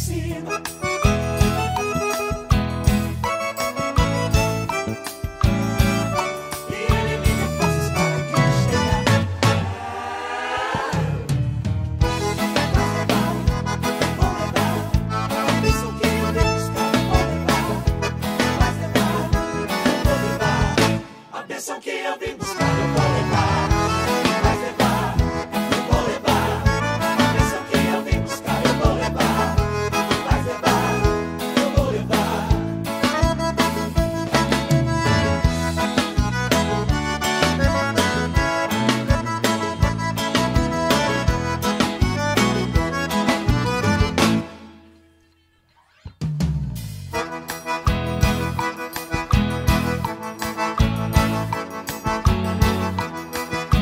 cima. E ele me deu forças para que eu chegar. Vou levar a bênção que eu vim buscar. Vou levar, vou levar a bênção que eu vim buscar. Eu vou levar.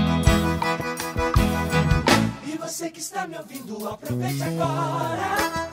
Você que está me ouvindo, aproveite agora.